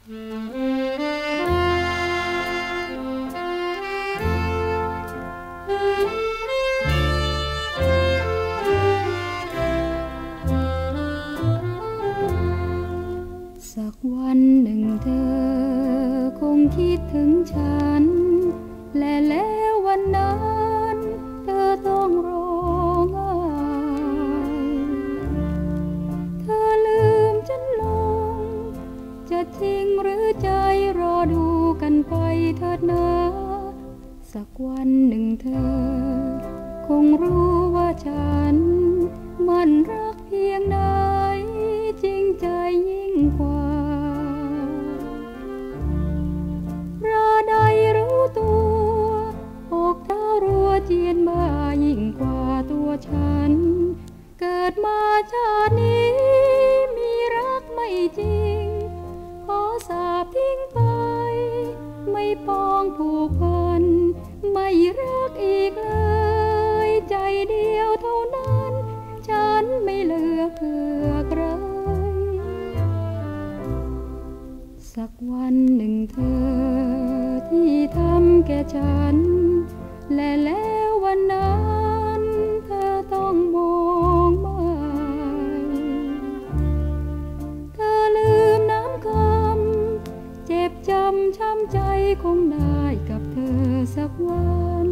สักวันหนึ่งเธอคงคิดถึงฉันและแล้ววันนั้นเธอต้องร้องไห้เธอลืมฉันลงจะทิ้งหรือใจรอดูกันไปเถิดนะสักวันหนึ่งเธอคงรู้ว่าฉันมันรักเพียงไหนจริงใจยิ่งกว่ารอใดรู้ตัวอกเท้ารัวเจียนบ้ายิ่งกว่าตัวฉันเกิดมาชาตินี้มีรักไม่จริงขอสาปทิ้งไปไม่ปองผูกพันไม่รักอีกเลยใจเดียวเท่านั้นฉันไม่เหลือเพื่อใครสักวันหนึ่งเธอที่ทำแก่ฉันและแล้ววันนั้นเธอต้องมองไม่เธอลืมน้ำคำเจ็บจำช้ำใจคงได้กับเธอสักวัน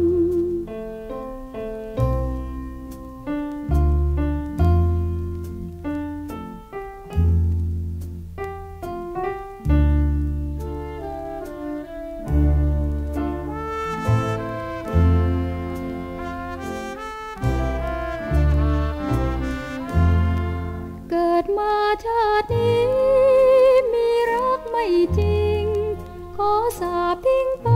เกิดมาชาตินี้มีรักไม่จริงขอสาปทิ้งไป